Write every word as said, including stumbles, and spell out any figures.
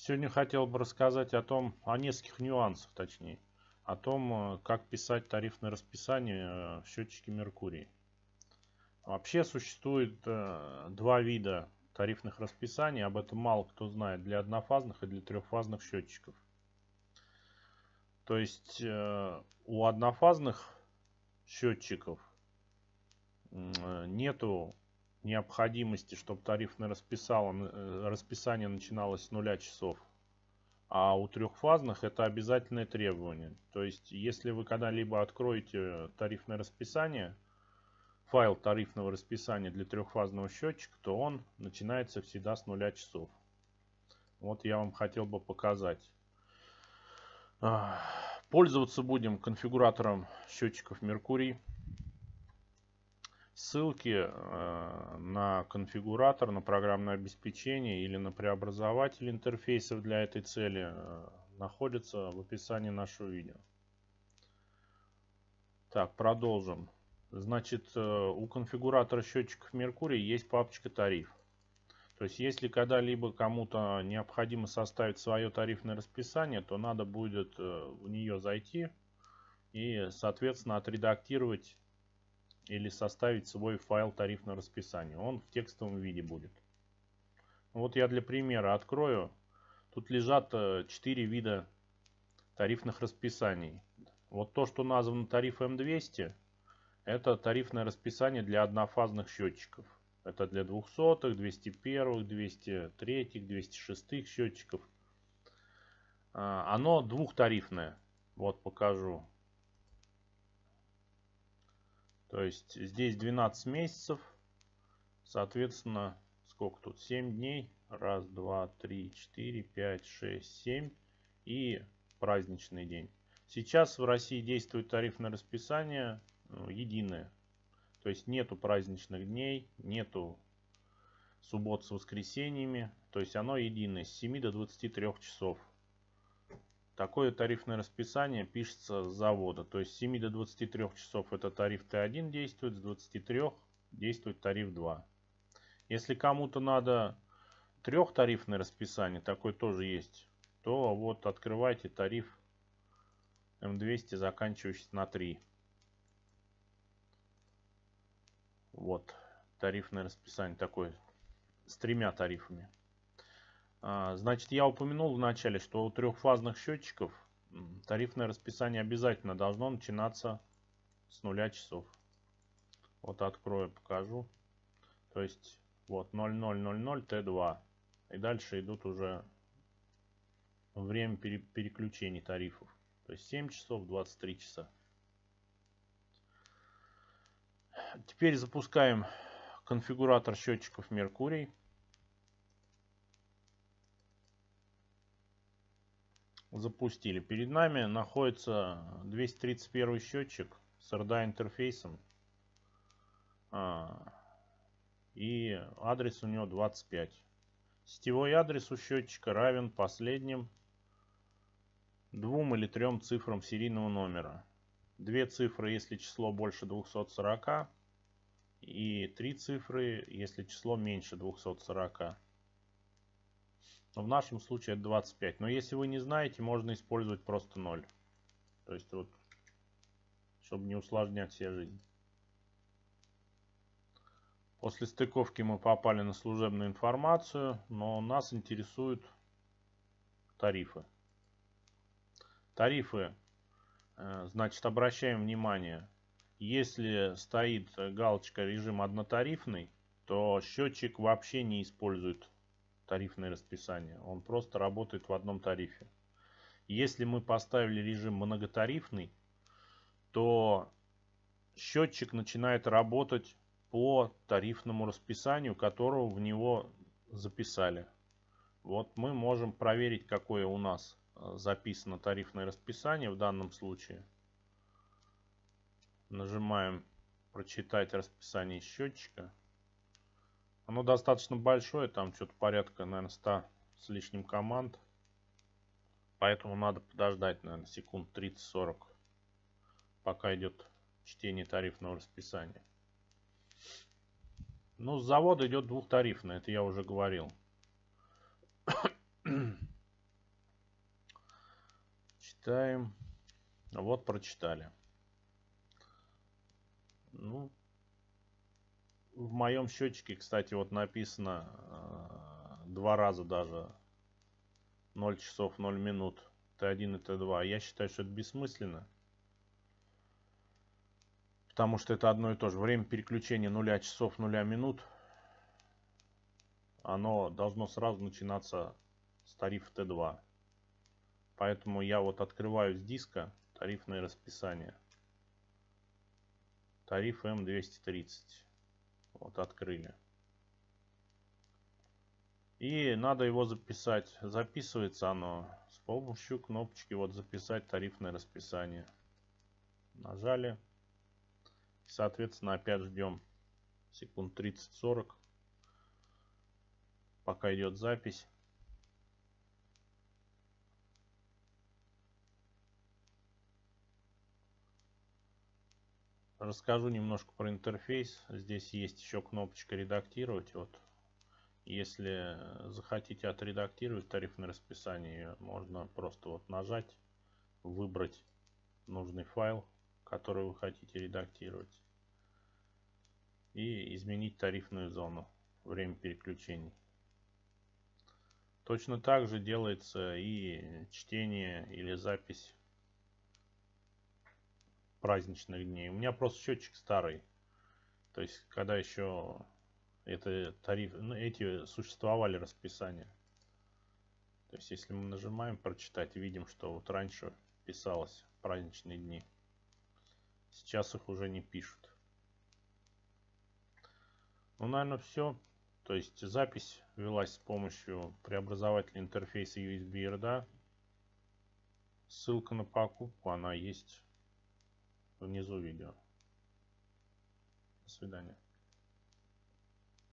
Сегодня хотел бы рассказать о том, о нескольких нюансах, точнее, о том, как писать тарифное расписание в счетчике Меркурий. Вообще существует два вида тарифных расписаний, об этом мало кто знает, для однофазных и для трехфазных счетчиков. То есть у однофазных счетчиков нету необходимости, чтобы тарифное расписание начиналось с нуля часов. А у трехфазных это обязательное требование. То есть, если вы когда-либо откроете тарифное расписание, файл тарифного расписания для трехфазного счетчика, то он начинается всегда с нуля часов. Вот я вам хотел бы показать. Пользоваться будем конфигуратором счетчиков Меркурий. Ссылки на конфигуратор, на программное обеспечение или на преобразователь интерфейсов для этой цели находятся в описании нашего видео. Так, продолжим. Значит, у конфигуратора счетчиков Меркурий есть папочка тариф. То есть, если когда-либо кому-то необходимо составить свое тарифное расписание, то надо будет в нее зайти и, соответственно, отредактировать или составить свой файл тарифного расписания. Он в текстовом виде будет. Вот я для примера открою. Тут лежат четыре вида тарифных расписаний. Вот то, что названо тариф эм двести, это тарифное расписание для однофазных счетчиков. Это для двухсотых, двести первых, двести третьих, двести шестых счетчиков. Оно двухтарифное. Вот покажу. То есть здесь двенадцать месяцев. Соответственно, сколько тут? семь дней. Раз, два, три, четыре, пять, шесть, семь. И праздничный день. Сейчас в России действует тарифное расписание единое. То есть нету праздничных дней, нету суббот с воскресеньями. То есть оно единое с семи до двадцати трёх часов. Такое тарифное расписание пишется с завода. То есть с семи до двадцати трёх часов это тариф Т один действует, с двадцати трёх действует тариф два. Если кому-то надо трехтарифное расписание, такое тоже есть, то вот открывайте тариф эм двести, заканчивающийся на три. Вот тарифное расписание такое с тремя тарифами. Значит, я упомянул в начале, что у трехфазных счетчиков тарифное расписание обязательно должно начинаться с нуля часов. Вот открою, покажу. То есть вот ноль ноль ноль ноль Т два. И дальше идут уже время переключений тарифов. То есть семь часов, двадцать три часа. Теперь запускаем конфигуратор счетчиков Меркурий. Запустили. Перед нами находится двести тридцать первый счетчик с эр ди эй интерфейсом. И адрес у него двадцать пять. Сетевой адрес у счетчика равен последним двум или трем цифрам серийного номера. Две цифры, если число больше двухсот сорока. И три цифры, если число меньше двухсот сорока. В нашем случае это двадцать пять. Но если вы не знаете, можно использовать просто ноль. То есть вот, чтобы не усложнять себе жизнь. После стыковки мы попали на служебную информацию, но нас интересуют тарифы. Тарифы, значит, обращаем внимание, если стоит галочка режим однотарифный, то счетчик вообще не использует тарифное расписание. Он просто работает в одном тарифе. Если мы поставили режим многотарифный, то счетчик начинает работать по тарифному расписанию, которого в него записали. Вот мы можем проверить, какое у нас записано тарифное расписание в данном случае. Нажимаем «Прочитать расписание счетчика». Оно достаточно большое, там что-то порядка, наверное, ста с лишним команд. Поэтому надо подождать, наверное, секунд тридцать-сорок, пока идет чтение тарифного расписания. Ну, с завода идет двухтарифное, это я уже говорил. Читаем. Вот, прочитали. Ну, в моем счетчике, кстати, вот написано э, два раза даже ноль часов ноль минут Т один и Т два. Я считаю, что это бессмысленно. Потому что это одно и то же. Время переключения нуля часов нуля минут. Оно должно сразу начинаться с тарифа Т два. Поэтому я вот открываю с диска тарифное расписание. Тариф М двести тридцать. Вот открыли. И надо его записать. Записывается оно с помощью кнопочки вот записать тарифное расписание. Нажали. Соответственно, опять ждем секунд тридцать-сорок. Пока идет запись. Расскажу немножко про интерфейс. Здесь есть еще кнопочка редактировать. Вот. Если захотите отредактировать тарифное расписание, можно просто вот нажать, выбрать нужный файл, который вы хотите редактировать, и изменить тарифную зону, время переключений. Точно так же делается и чтение или запись праздничных дней. У меня просто счетчик старый. То есть, когда еще это тариф, ну, эти существовали расписания. То есть, если мы нажимаем прочитать, видим, что вот раньше писалось праздничные дни. Сейчас их уже не пишут. Ну, наверное, все. То есть, запись велась с помощью преобразователя интерфейса ю эс би эр ди эй. Ссылка на покупку, она есть внизу видео. До свидания.